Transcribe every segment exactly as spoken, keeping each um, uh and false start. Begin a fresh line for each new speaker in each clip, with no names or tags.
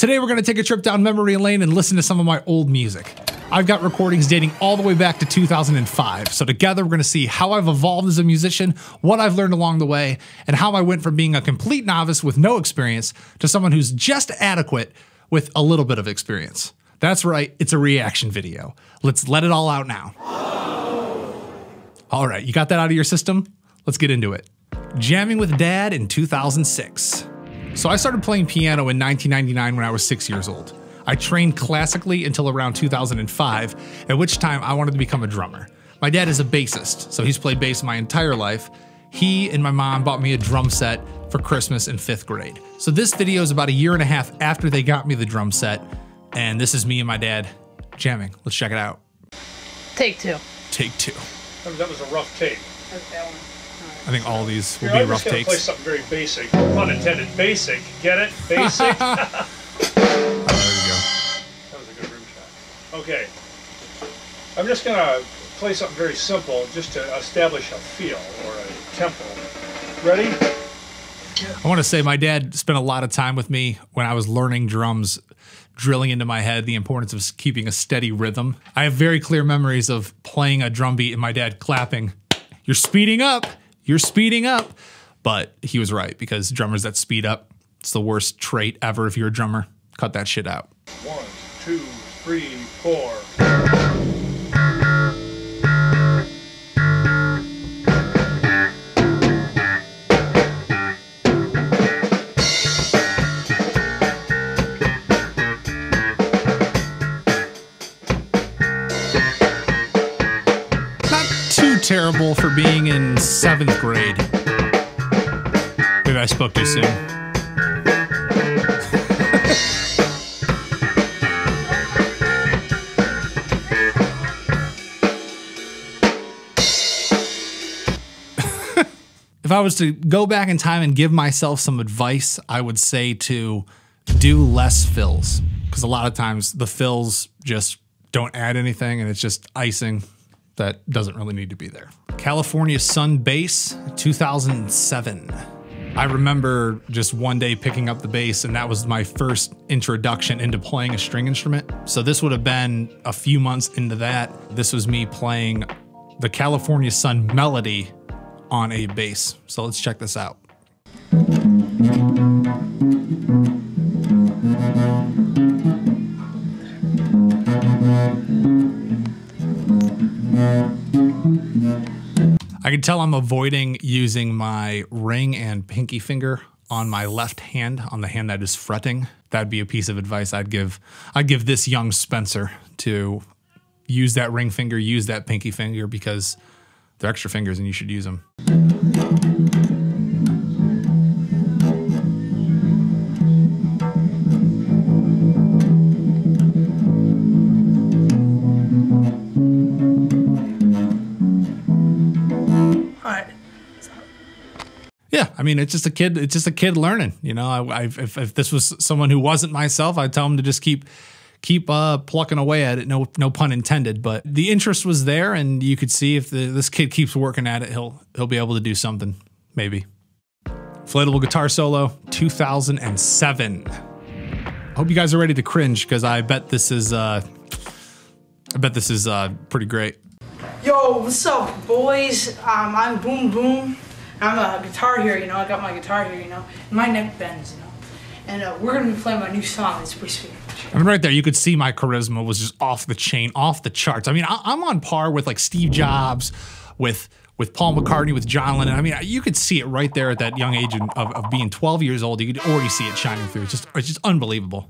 Today we're gonna take a trip down memory lane and listen to some of my old music. I've got recordings dating all the way back to two thousand five, so together we're gonna see how I've evolved as a musician, what I've learned along the way, and how I went from being a complete novice with no experience to someone who's just adequate with a little bit of experience. That's right, it's a reaction video. Let's let it all out now. All right, you got that out of your system? Let's get into it. Jamming with Dad in two thousand six. So I started playing piano in nineteen ninety-nine when I was six years old. I trained classically until around two thousand five, at which time I wanted to become a drummer. My dad is a bassist, so he's played bass my entire life. He and my mom bought me a drum set for Christmas in fifth grade. So this video is about a year and a half after they got me the drum set, and this is me and my dad jamming. Let's check it out.
Take two.
Take two.
That was a rough take.
Okay, one.
I think all these will
Here,
be rough
I'm
takes.
just gonna play something very basic, pun intended. Basic, get it? Basic.
Oh, there we go.
That was a good rim shot. Okay, I'm just gonna play something very simple, just to establish a feel or a tempo. Ready?
I want to say my dad spent a lot of time with me when I was learning drums, drilling into my head the importance of keeping a steady rhythm. I have very clear memories of playing a drum beat and my dad clapping, "You're speeding up, you're speeding up." But he was right, because drummers that speed up, it's the worst trait ever if you're a drummer. Cut that shit out.
One, two, three, four.
Terrible for being in seventh grade. Maybe I spoke too soon. If I was to go back in time and give myself some advice, I would say to do less fills, because a lot of times the fills just don't add anything and it's just icing that doesn't really need to be there. California Sun Bass, two thousand seven. I remember just one day picking up the bass, and that was my first introduction into playing a string instrument. So this would have been a few months into that. This was me playing the California Sun Melody on a bass. So let's check this out. I can tell I'm avoiding using my ring and pinky finger on my left hand, on the hand that is fretting. That'd be a piece of advice I'd give I'd give this young Spencer, to use that ring finger, use that pinky finger, because they're extra fingers and you should use them. Yeah, I mean, it's just a kid. It's just a kid learning. You know, I, I if, if this was someone who wasn't myself, I'd tell him to just keep keep uh, plucking away at it. No, no pun intended. But the interest was there, and you could see if the, this kid keeps working at it, he'll he'll be able to do something. Maybe. Inflatable guitar solo, two thousand seven. I hope you guys are ready to cringe, because I bet this is uh, I bet this is uh, pretty great.
Yo, what's up, boys? Um, I'm Boom Boom. I'm a guitar here, you know. I got my guitar here, you know. And my neck bends, you know. And uh, we're gonna be playing my new song. It's pretty sweet.
I mean, right there, you could see my charisma was just off the chain, off the charts. I mean, I, I'm on par with like Steve Jobs, with with Paul McCartney, with John Lennon. I mean, you could see it right there at that young age of, of being twelve years old. You could already see it shining through. It's just, it's just unbelievable.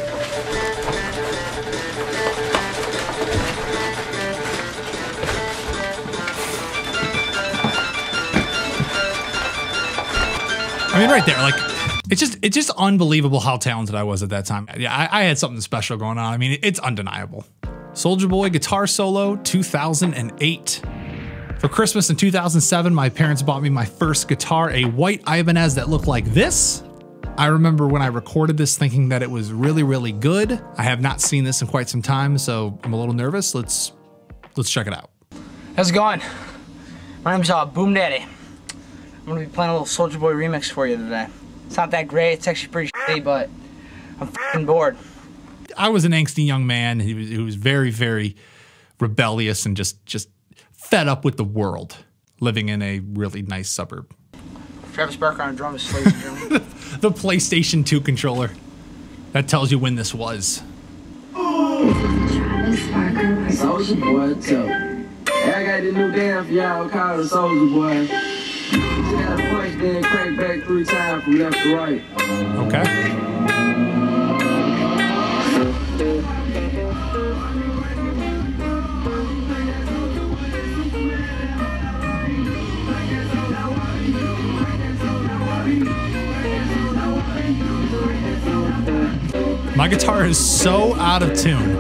I mean, right there, like, it's just it's just unbelievable how talented I was at that time. Yeah, I, I had something special going on. I mean, it's undeniable. Soulja Boy guitar solo, two thousand eight. For Christmas in two thousand seven, my parents bought me my first guitar, a white Ibanez that looked like this. I remember when I recorded this thinking that it was really, really good. I have not seen this in quite some time, so I'm a little nervous. Let's let's check it out.
How's it going? My name's uh, Boom Daddy. I'm gonna be playing a little Soulja Boy remix for you today. It's not that great, it's actually pretty shitty, but I'm f***ing bored.
I was an angsty young man who was, who was very, very rebellious and just, just fed up with the world, living in a really nice suburb.
Travis Barker on drums, ladies and gentlemen.
The PlayStation two controller. That tells you when this was.
Travis Barker.
Soulja Boy, too. Hey, I got this new dance for y'all called Soulja Boy. Just gotta punch, then crank back three times from left to right.
Okay. My guitar is so out of tune.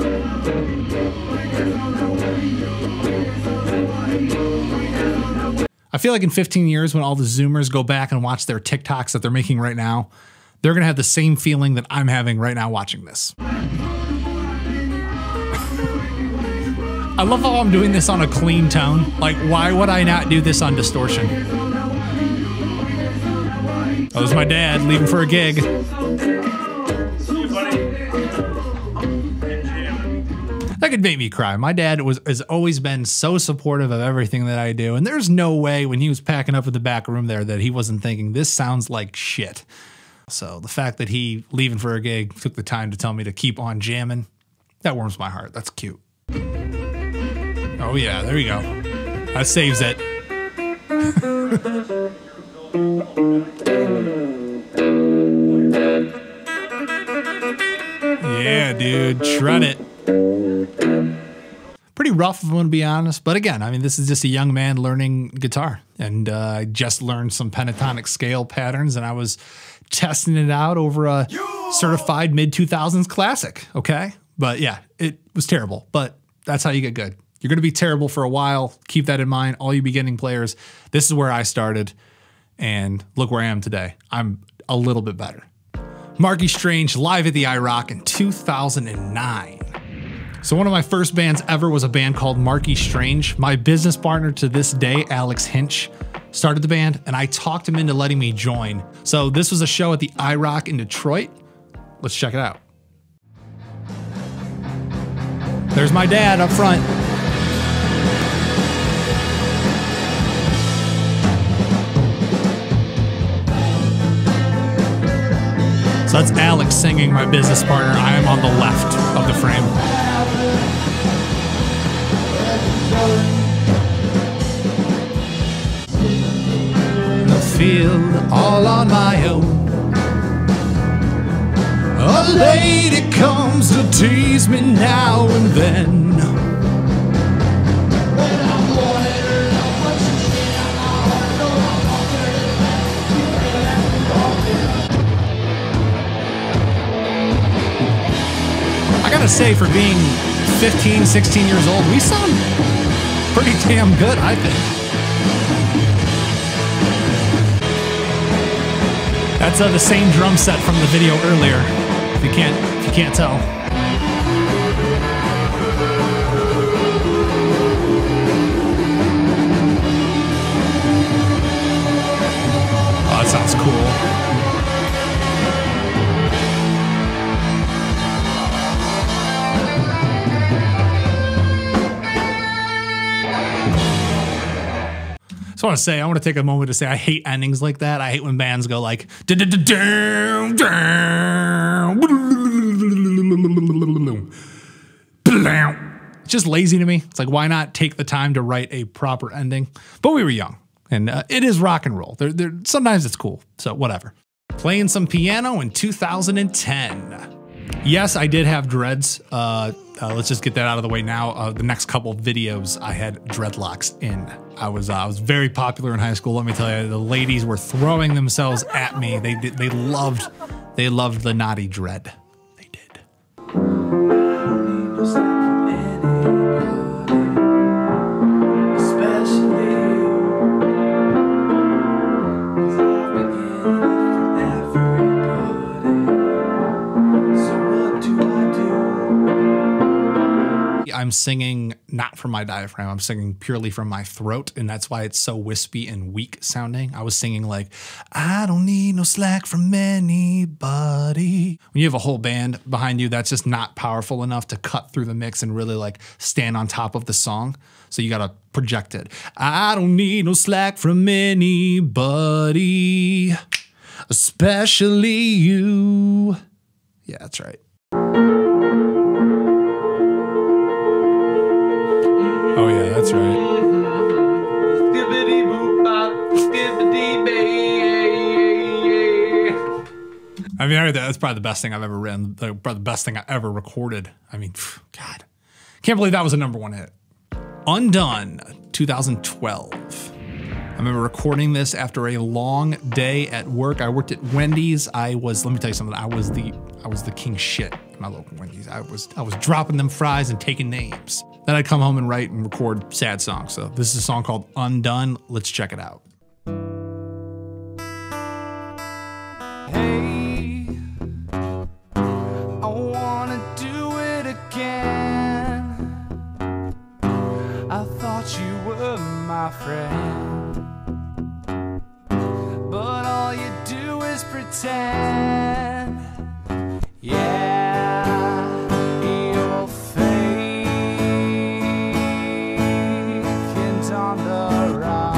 I feel like in fifteen years, when all the Zoomers go back and watch their TikToks that they're making right now, they're going to have the same feeling that I'm having right now watching this. I love how I'm doing this on a clean tone. Like, why would I not do this on distortion? Oh, there's my dad leaving for a gig. That could make me cry. My dad was has always been so supportive of everything that I do, and there's no way when he was packing up in the back room there that he wasn't thinking, this sounds like shit. So the fact that he, leaving for a gig, took the time to tell me to keep on jamming, that warms my heart. That's cute. Oh yeah, there you go. That saves it. Yeah, dude, shred it. Pretty rough, if I'm going to be honest. But again, I mean, this is just a young man learning guitar. And uh, I just learned some pentatonic scale patterns, and I was testing it out over a certified mid two thousands classic, okay? But yeah, it was terrible. But that's how you get good. You're going to be terrible for a while. Keep that in mind, all you beginning players. This is where I started, and look where I am today. I'm a little bit better. Marky Strange live at the I ROC in two thousand nine. So one of my first bands ever was a band called Marky Strange. My business partner to this day, Alex Hinch, started the band, and I talked him into letting me join. So this was a show at the I ROC in Detroit. Let's check it out. There's my dad up front. So that's Alex singing, my business partner. I am on the left of the frame. The field all on my own. A lady comes to tease me now and then. I gotta say, for being fifteen, sixteen years old, we sound pretty damn good, I think. That's uh, the same drum set from the video earlier, if you can't, if you can't tell. Oh, that sounds cool. So I want to say, I want to take a moment to say I hate endings like that. I hate when bands go like, down, down. It's just lazy to me. It's like, why not take the time to write a proper ending? But we were young, and uh, it is rock and roll. They're, they're, sometimes it's cool, so whatever. Playing some piano in two thousand ten. Yes, I did have dreads. Uh, uh, let's just get that out of the way now. Uh, the next couple videos, I had dreadlocks in. I was uh, I was very popular in high school. Let me tell you, the ladies were throwing themselves at me. They did, they loved they loved the naughty dread. They did. I'm singing not from my diaphragm. I'm singing purely from my throat, and that's why it's so wispy and weak sounding. I was singing like, I don't need no slack from anybody. When you have a whole band behind you, that's just not powerful enough to cut through the mix and really like stand on top of the song. So you gotta project it. I don't need no slack from anybody, especially you. Yeah, that's right. Oh yeah, that's right. I mean, I, that's probably the best thing I've ever written. The, probably the best thing I ever recorded. I mean, God, can't believe that was a number one hit. Undone, two thousand twelve. I remember recording this after a long day at work. I worked at Wendy's. I was, let me tell you something. I was the, I was the king shit at my local Wendy's. I was, I was dropping them fries and taking names. Then I'd come home and write and record sad songs. So this is a song called Undone. Let's check it out.
Hey, I wanna do it again. I thought you were my friend, but all you do is pretend. Yeah, you're fake and on the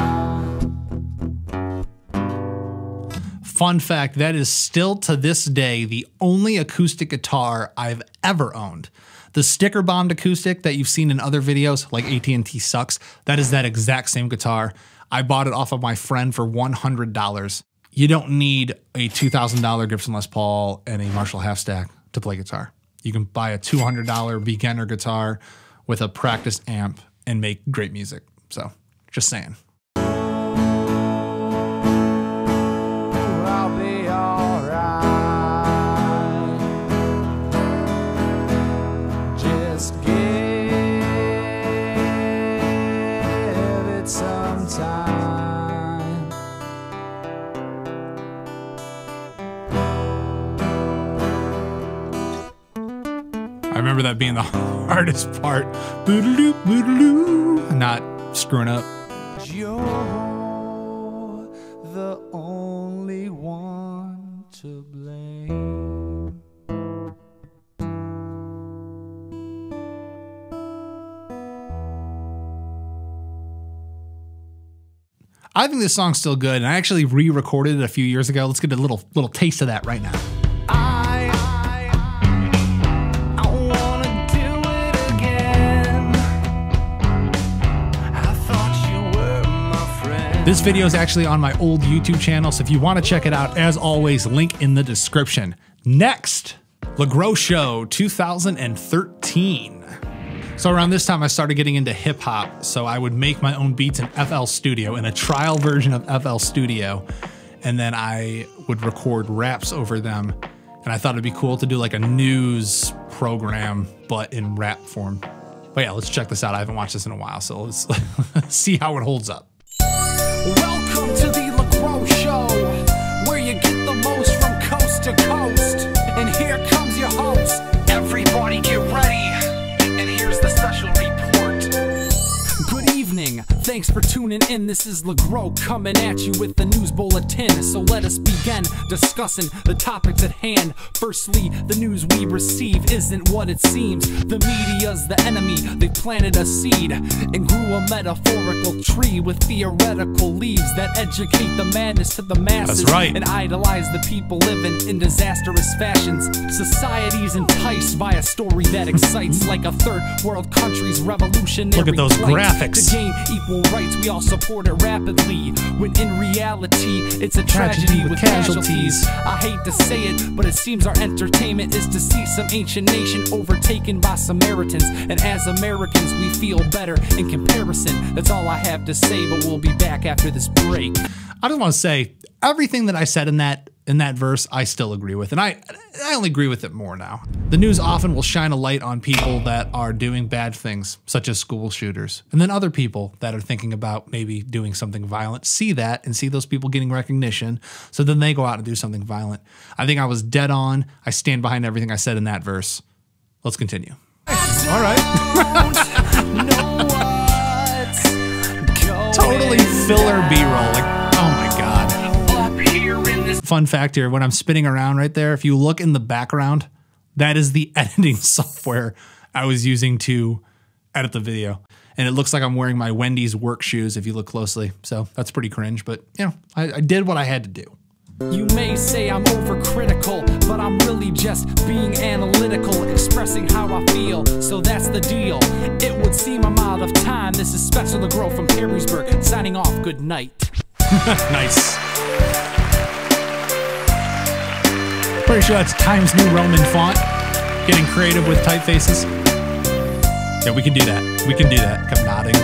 run.
Fun fact, that is still to this day the only acoustic guitar I've ever owned. The sticker bombed acoustic that you've seen in other videos, like A T and T Sucks, that is that exact same guitar. I bought it off of my friend for one hundred dollars. You don't need a two thousand dollar Gibson Les Paul and a Marshall half stack to play guitar. You can buy a two hundred dollar beginner guitar with a practice amp and make great music. So, just saying.
I'll be alright. Just give it some time.
I remember that being the hardest part. Boodaloo, boodaloo. Not screwing up.
You're the only one to blame.
I think this song's still good, and I actually re-recorded it a few years ago. Let's get a little little taste of that right now.
I, I, I wanna do it again. I thought you were my friend.
This video is actually on my old YouTube channel, so if you want to check it out, as always, link in the description. Next, LeGros Show two thousand thirteen. So around this time, I started getting into hip hop, so I would make my own beats in F L Studio, in a trial version of F L Studio, and then I would record raps over them. And I thought it'd be cool to do like a news program, but in rap form. But yeah, let's check this out. I haven't watched this in a while, so let's see how it holds up.
Welcome to the LeGros Show, where you get the most from coast to coast. And here comes your host. Everybody get ready. And here's the special report. Good evening. Thanks for tuning in. This is LeGros coming at you with the news bulletin. So let us begin discussing the topics at hand. Firstly, the news we receive isn't what it seems. The media's the enemy. They planted a seed and grew a metaphorical tree with theoretical leaves that educate the madness to the masses.
That's right.
And idolize the people living in disastrous fashions. Society's enticed by a story that excites, like a third world country's revolutionary
Look at those
plight.
graphics.
To gain equal rights, we all support it rapidly, when in reality it's a tragedy,
Tragedy
with
with
casualties.
casualties.
I hate to say it, but it seems our entertainment is to see some ancient nation overtaken by Samaritans. And as Americans, we feel better in comparison. That's all I have to say, but we'll be back after this break.
I just want to say everything that I said in that in that verse, I still agree with, and I I only agree with it more now. The news often will shine a light on people that are doing bad things, such as school shooters, and then other people that are thinking about maybe doing something violent see that and see those people getting recognition, so then they go out and do something violent. I think I was dead on. I stand behind everything I said in that verse. Let's continue. All right.
know what's going
Totally filler B-roll. Like, oh my God.
up here in this
Fun fact here, when I'm spinning around right there, if you look in the background, that is the editing software I was using to edit the video. And it looks like I'm wearing my Wendy's work shoes if you look closely. So that's pretty cringe, but you know, I, I did what I had to do.
You may say I'm overcritical, but I'm really just being analytical, expressing how I feel, so that's the deal. It would seem I'm out of time. This is Spencer LeGros from Perrysburg, signing off. Good night.
Nice. Pretty sure that's Times New Roman font. Getting creative with typefaces. Yeah, we can do that. We can do that. Kept nodding.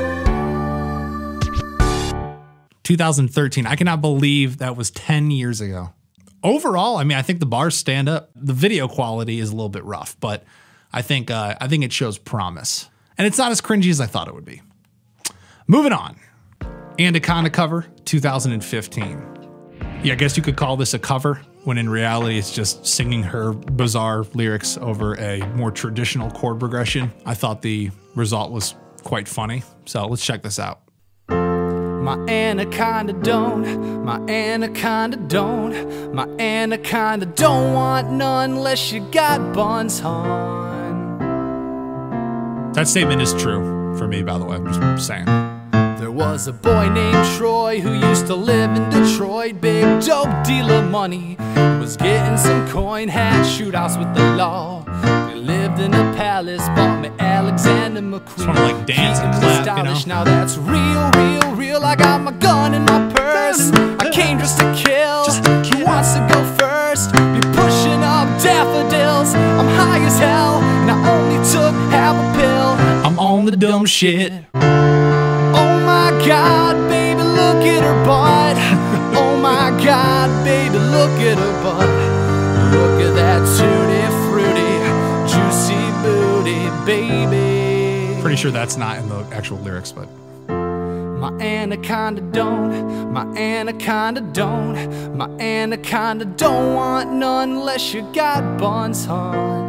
two thousand thirteen. I cannot believe that was ten years ago. Overall, I mean, I think the bars stand up. The video quality is a little bit rough, but I think uh, I think it shows promise. And it's not as cringy as I thought it would be. Moving on. Anaconda cover, two thousand fifteen. Yeah, I guess you could call this a cover, when in reality it's just singing her bizarre lyrics over a more traditional chord progression. I thought the result was quite funny, so let's check this out.
My anaconda don't, my anaconda don't, my anaconda don't want none unless you got buns on.
That statement is true for me, by the way, I'm just saying.
There was a boy named Troy who used to live in Detroit. Big dope dealer money, was getting some coin, had shootouts with the law. We lived in a palace, bought me Alexander McQueen.
Just wanna, like, dance and clap, you know?
Now that's real, real, real. I got my gun in my purse. I came just to kill. Who wants to go first? Be pushing up daffodils. I'm high as hell, and I only took half a pill.
I'm on the dumb shit.
Oh my God, baby, look at her butt. Oh my God, baby, look at her butt. Look at that tutti fruity, juicy booty, baby.
Pretty sure that's not in the actual lyrics, but
my anaconda don't, my anaconda don't, my anaconda don't want none unless you got buns on.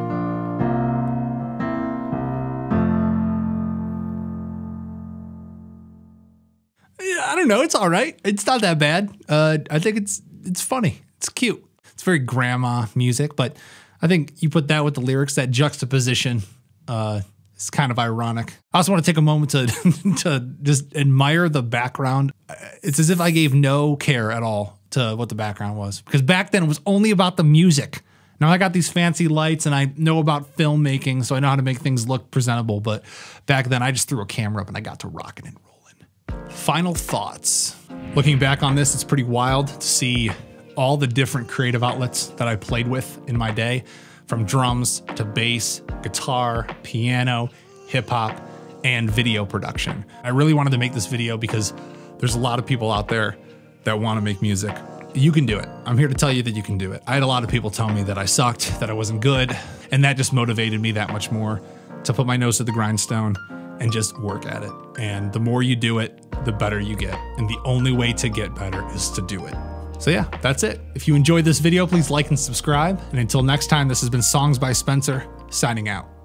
I don't know. It's all right. It's not that bad. Uh, I think it's it's funny. It's cute. It's very grandma music, but I think you put that with the lyrics, that juxtaposition, uh, is kind of ironic. I also want to take a moment to to just admire the background. It's as if I gave no care at all to what the background was, because back then it was only about the music. Now I got these fancy lights and I know about filmmaking, so I know how to make things look presentable. But back then I just threw a camera up and I got to rocking and rolling. Final thoughts. Looking back on this, it's pretty wild to see all the different creative outlets that I played with in my day, from drums to bass, guitar, piano, hip hop, and video production. I really wanted to make this video because there's a lot of people out there that want to make music. You can do it. I'm here to tell you that you can do it. I had a lot of people tell me that I sucked, that I wasn't good, and that just motivated me that much more to put my nose to the grindstone and just work at it. And the more you do it, the better you get. And the only way to get better is to do it. So yeah, that's it. If you enjoyed this video, please like and subscribe. And until next time, this has been Songs by Spencer, signing out.